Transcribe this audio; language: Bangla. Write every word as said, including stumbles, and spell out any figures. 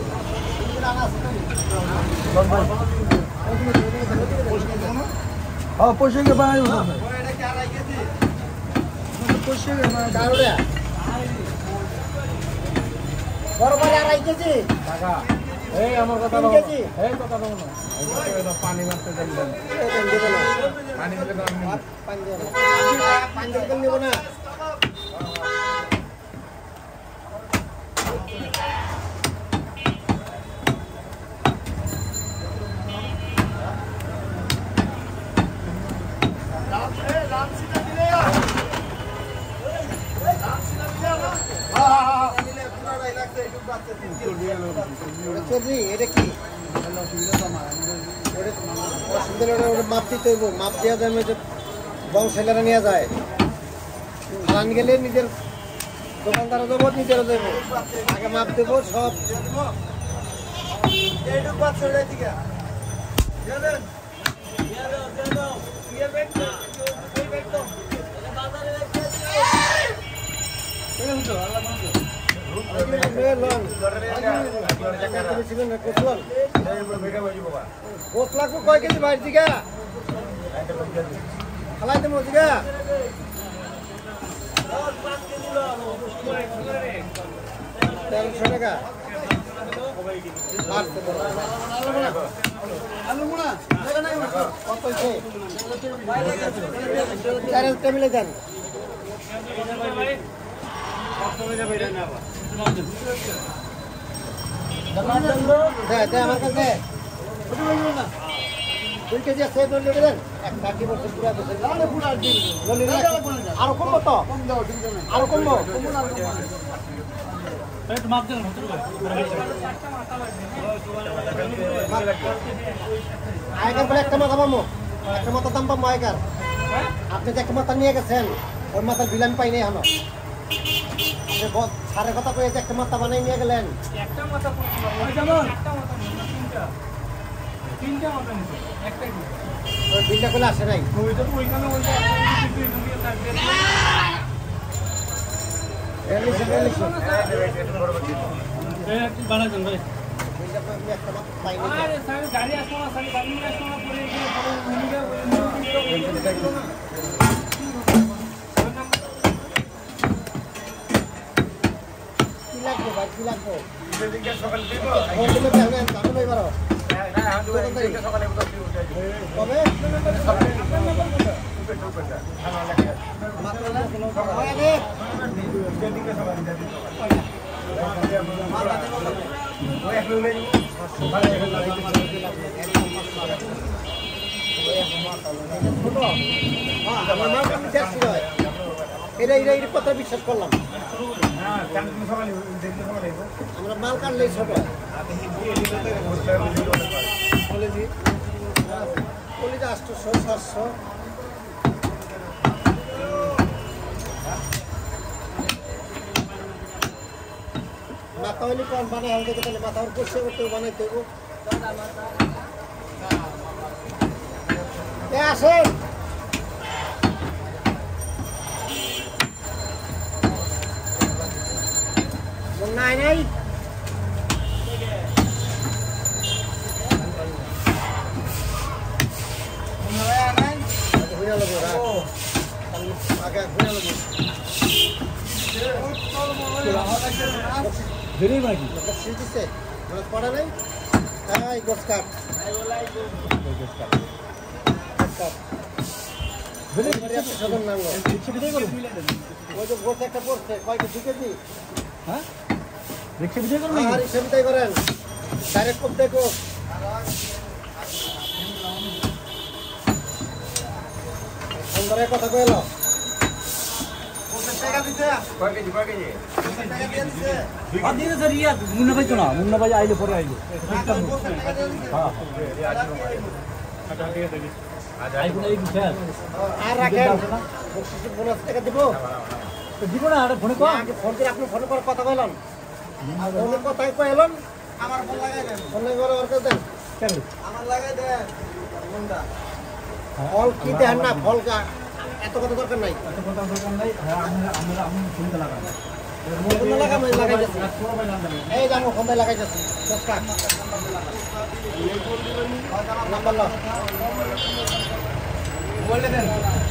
हाँ पोषे के बनाए पोषे के बनाए बराबर यार आई के जी ए আমার কথা বলো এই কথা বলো না পানি মারতে দেন পানি দিলে তো আমি পানি দেব পানি দিলে নেব না চলবি এটা কি মাপ দিতে হইব মাপ দেওয়া যায় বংশেলারা নিয়ে যায় ফালান গেলে নিজের দোকানদারও দেবো নিজেরও দেবো আগে মাপ দেবো সব কয় কেজি বাইর দিকে খালাই দেবো দিকে তেরোশো টাকা চার হাজার মিলে যান আমার কাছে দুই কেজি আছে আরো কমবো তো আরো কমবো আগের বলে একটা মাথা পাবো একটা মাথার দাম পাবো আগের আপনি যে একটা মাথা নিয়ে গেছেন ওই মাথার বিল আমি পাইনি এখনো সারের কথা কয়ে একটা মাথা বানাই নিয়ে গেলেন বিলটা করলে আসে নাই এটা এটা এটা কথা বিশ্বাস করলাম আমরা মাল কাটলে ছোট আটশো সাতশো মাথা হইলে কম বানাই হবে তাহলে মাথা পরিষ্কার করতে বানাইতে হবো আসে নাই নাই পড়া নাই তাই গোস কাট একটা পড়ছে কয়টা দু কেজি হ্যাঁ রিক্সা বিদায় করেন আর রিক্সা বিদায় করেন ডাইরেক্ট কোপ দেখো সুন্দরের কথা কইলো পঞ্চাশ টাকা দিতে কয় কেজি কয় কেজি টাকা দিয়ে দিতে বাদ দিন স্যার ইয়া মুন্না ভাই তো না মুন্না ভাই আইলে পরে আইলো হ্যাঁ আটা দিয়ে দেবি আজ আইবো এই স্যার আর রাখেন পঞ্চাশ টাকা দিব তো দিব না আরে ফোনে কো আগে ফোন করে আপনি ফোন করে কথা কইলেন আর ফোনে কথাই কইলেন আমার ফোন লাগাই দেন ফোন লাগাই ওর কাছে দেন কেন আমার লাগাই দেন ফোনটা ফল কি দেন না ফল কা এত কথা দরকার নাই এত কথা দরকার নাই আমরা আমরা আমি ফোনটা লাগাই এই জানো কোনটা লাগাই যাচ্ছে সস্তা মোবাইল দেন